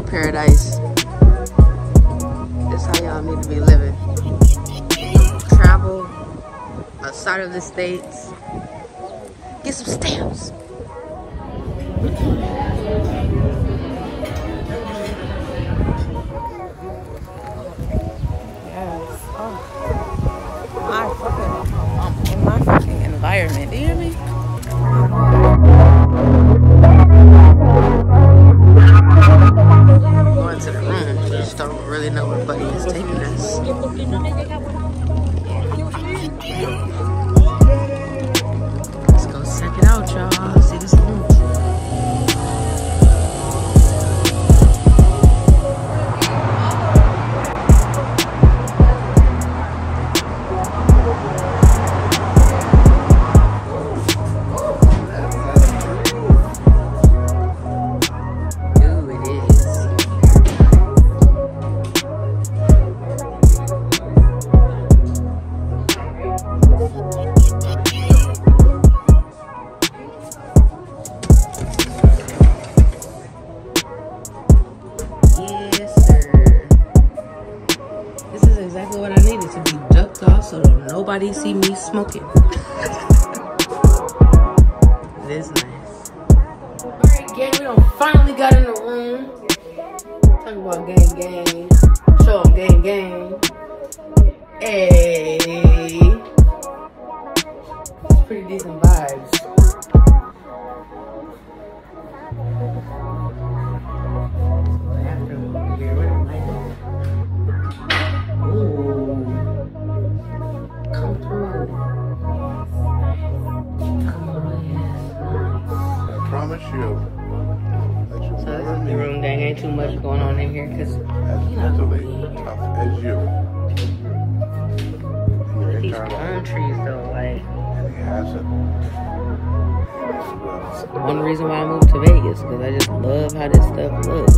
y'all paradise. That's how y'all need to be living. Travel outside of the states. Get some stamps. In my fucking environment. Do you hear me? Going to the room. We just don't really know where Buddy is taking us. Let's go check it out, y'all. See this room. Exactly what I needed, to be ducked off so nobody see me smoking. It is nice. Alright, gang, we done finally got in the room. Talk about gang gang. Show up gang gang. Hey. It's pretty decent vibes. So this is the room, dang, ain't too much going on in here because as mentally tough as you. These palm trees though, like, And he hasn't. one reason why I moved to Vegas, because I just love how this stuff looks.